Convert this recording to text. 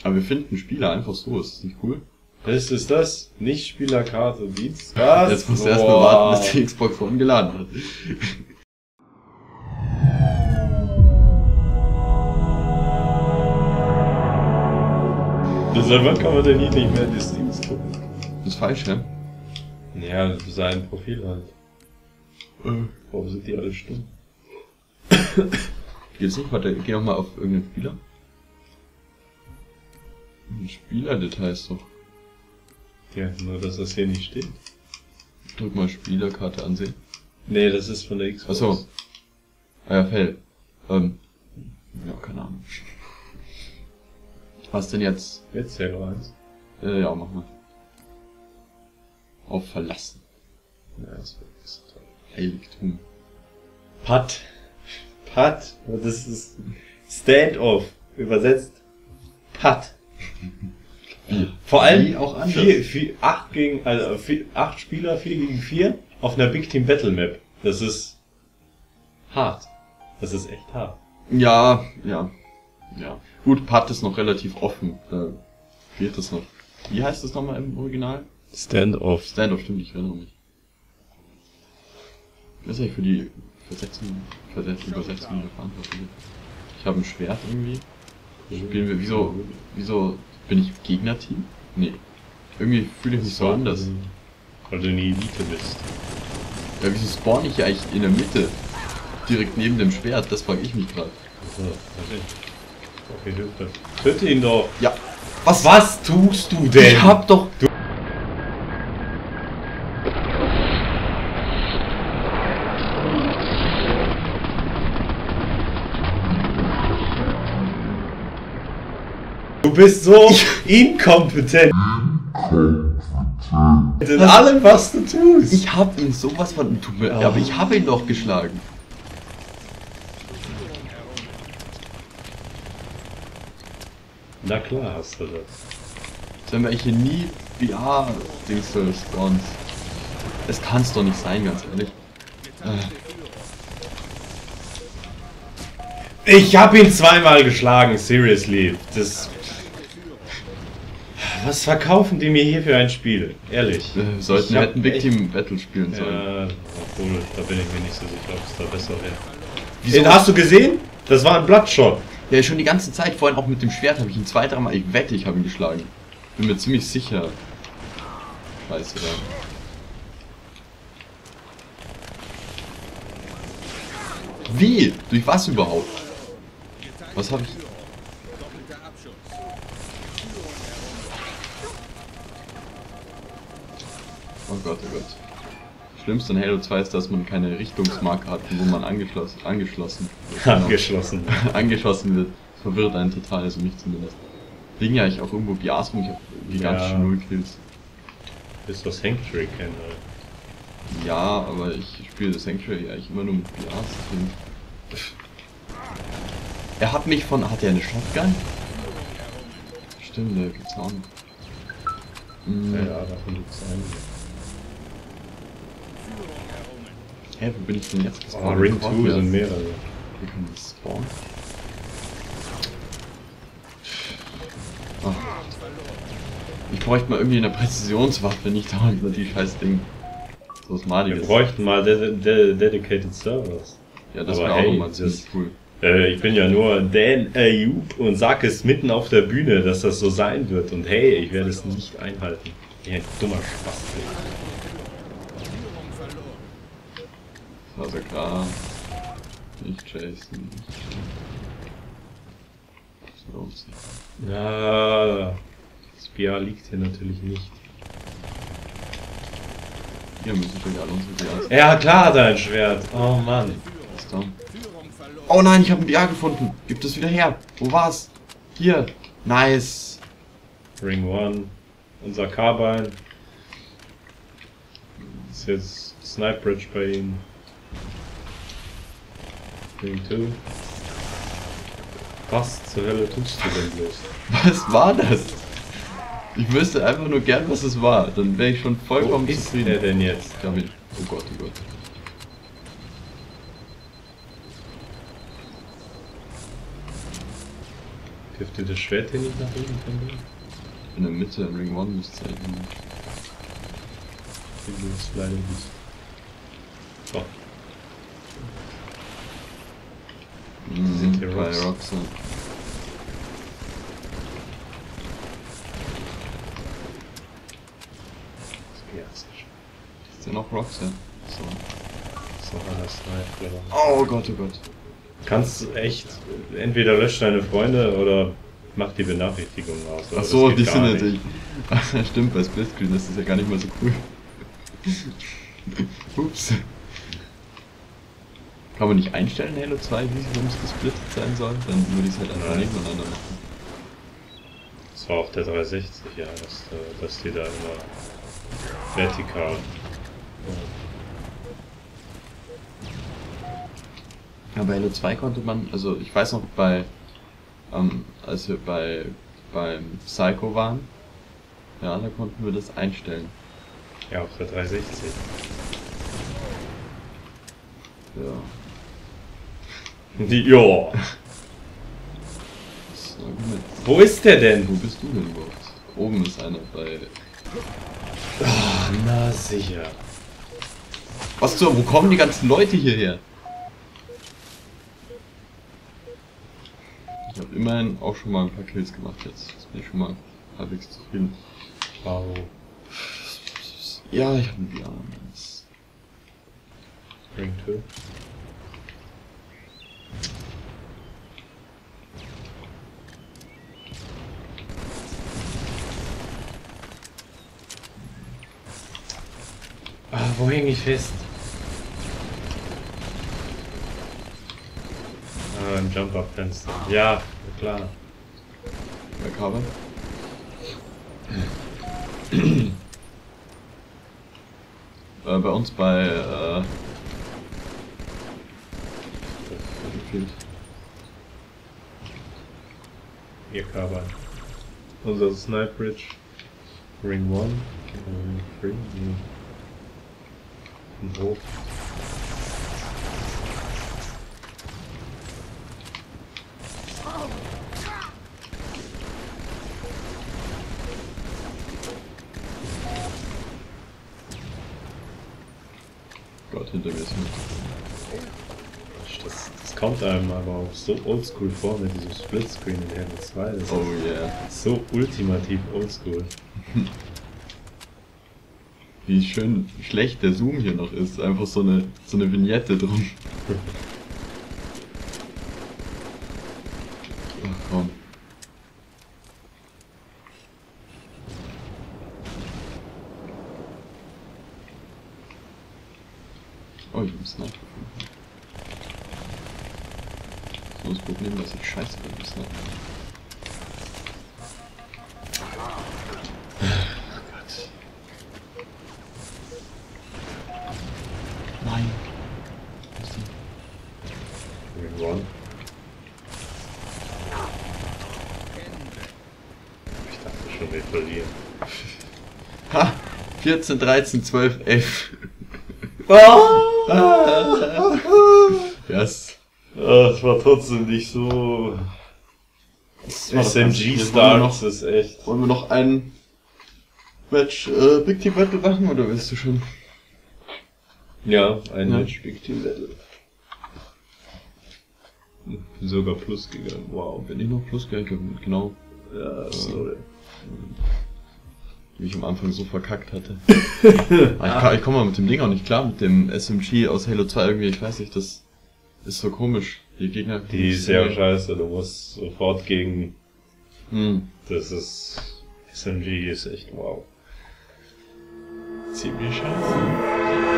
Aber wir finden Spieler einfach so, ist das nicht cool? Was ist das? Nicht Spielerkarte, Dienst. Was? Jetzt musst du erst mal warten, bis die Xbox One geladen hat. Seit wann kann man denn nicht mehr die Steams gucken? Das ist falsch, ja? Ja, sein Profil halt. Warum sind die alle stumm? Geht's nicht? Warte, geh noch mal auf irgendeinen Spieler. Spielerdetails doch. Ja, nur dass das hier nicht steht. Drück mal Spielerkarte ansehen. Nee, das ist von der Xbox. Achso. Ah ja, Fell. Ja, keine Ahnung. Was denn jetzt? Jetzt zähl noch eins. Ja, mach mal. Auf Verlassen. Ja, das ist toll. Heiligtum. Putt. Putt. Das ist Stand-off. Übersetzt. Putt. Vor allem Wie auch anders. 8 Spieler, 4 gegen 4 auf einer Big Team Battle Map. Das ist hart. Das ist echt hart. Ja. Gut, Putt ist noch relativ offen. Da geht das noch. Wie heißt das nochmal im Original? Stand-off. Stand-off, stimmt, ich erinnere mich. Was ist eigentlich für die Übersetzung der Verantwortung? Ich habe ein Schwert irgendwie. Spielen wir, wieso bin ich Gegnerteam? Nee. Irgendwie fühle ich mich so anders. Weil du eine Elite bist. Ja, wieso spawn ich ja eigentlich in der Mitte? Direkt neben dem Schwert, das frage ich mich gerade. Okay, hilft. Töte ihn doch. Ja. Was tust du denn? Ich hab doch... Du bist so inkompetent. In allem, was du tust. Ich hab ihn sowas von... Ja, aber ich habe ihn doch geschlagen. Na klar hast du das. Wenn wir hier nie VR-Dings spawns. Es kann's doch nicht sein, ganz ehrlich. Ich hab ihn zweimal geschlagen, seriously. Was verkaufen die mir hier für ein Spiel? Ehrlich. Wir hätten Big Team Battle spielen sollen. Ja, obwohl, da bin ich mir nicht so sicher, ob es da besser wäre. Wieso? Den hast du gesehen? Das war ein Bloodshot. Ja, schon die ganze Zeit, vorhin auch mit dem Schwert habe ich ihn 2-3 Mal, ich wette, ich habe ihn geschlagen. Bin mir ziemlich sicher. Scheiße, da. Wie? Durch was überhaupt? Was habe ich... Oh Gott, oh Gott. Schlimmste an Halo 2 ist, dass man keine Richtungsmarke hat, wo man angeschossen wird. Das verwirrt einen total, also mich zumindest. Liegen ja eigentlich auch irgendwo BRs rum, ich habe gigantische 0 Kills. Ist das Sanctuary kennen, oder? Ja, aber ich spiele das Sanctuary eigentlich immer nur mit BRs. Er hat mich von... Hat er eine Shotgun? Stimmt, der gibt's auch noch. Ja, davon gibt's einen. Hä, wo bin ich denn jetzt gespawnt? Oh, Ring 2 sind mehrere. Hier kann ich spawnen. Ach. Ich bräuchte mal irgendwie eine Präzisionswaffe, nicht dauernd nur die scheiß Ding. So was Maliges. Wir bräuchten mal dedicated Servers. Ja, das wäre auch nochmal ziemlich cool. Ich bin ja nur Dan Ayub und sag es mitten auf der Bühne, dass das so sein wird. Und hey, ich werde es nicht einhalten. Ich bin ein dummer Spaß. Also klar. Nicht Jason. So. Ja, das BR liegt hier natürlich nicht. Hier müssen wir alle unsere BRs. Ja, klar hat er ein Schwert. Oh Mann. Was da? Oh nein, ich habe ein BR gefunden. Gib das wieder her. Wo war's? Hier. Nice. Ring 1. Unser Carbine. Ist jetzt Snipe Bridge bei ihm. Ring 2. Was zur Hölle tust du denn bloß? Was war das? Ich wüsste einfach nur gern, was es war. Dann wäre ich schon vollkommen zufrieden. Wo ist der denn jetzt? Damit. Oh Gott, oh Gott. Dürfte das Schwert hier nicht nach oben kommen? In der Mitte, in Ring 1 müsste es eigentlich. Ich muss leider nicht. Oh. Sind hier Bei Rocks? Roxanne. Ja, sehr schön. Ist ja noch Roxanne. So. Das ist noch anders. Oh Gott, oh Gott. Kannst echt, entweder löscht deine Freunde oder mach die Benachrichtigungen aus. Ach so, die sind natürlich. Stimmt, bei Splitscreen ist das ja gar nicht mal so cool. Ups. Kann man nicht einstellen, Halo 2, wie es gesplittet sein soll? Dann würde ich es halt einfach nebeneinander machen. Das war auch der 360, ja, dass die da immer vertikal. Ja, bei Halo 2 konnte man, also ich weiß noch als wir beim Psycho waren, ja, da konnten wir das einstellen. Ja, auf der 360. Ja. Ja. Das Argument. Wo ist der denn? Wo bist du denn überhaupt? Oben ist einer bei. Oh, na sicher. Was zur? Wo kommen die ganzen Leute hierher? Ich habe immerhin auch schon mal ein paar Kills gemacht jetzt. Das bin ich schon mal halbwegs zufrieden. Wow. Ja, ich habe ein VR. Ring 2. Ah, wo häng ich fest? Ah, im Jump-Up-Fenster. Ja, klar. Bei Cover. Bei uns bei Battlefield. Ihr Cover. Unser Snipe Bridge. Ring 1. Ring 3. Und hoch. Gott, hinter mir ist mit. Das kommt einem aber auch so oldschool vor mit diesem Splitscreen in Halo 2. Das Oh yeah. ist so ultimativ oldschool. Wie schön schlecht der Zoom hier noch ist. Einfach so eine Vignette drum. Ach komm. Oh, ich hab Sniper gefunden. So das Problem, dass ich scheiße bin im Sniper. Gott. Nein. Ring 1. Ich dachte schon, wir verlieren. Ha! 14, 13, 12, 11. Yes. Das war trotzdem nicht so. SMG Starks ist echt. Wollen wir noch ein Match Big Team Battle machen oder willst du schon? Ja, ein Match Big Team Battle. Bin sogar Plus gegangen. Wow. Bin ich noch Plus gegangen? Genau. Ja, sorry. Wie ich am Anfang so verkackt hatte. Ich komme mal mit dem Ding auch nicht klar, mit dem SMG aus Halo 2 irgendwie, ich weiß nicht, das ist so komisch. Die Gegner... Die ist ja scheiße, du musst sofort gegen... Das ist... SMG ist echt wow. Ziemlich scheiße.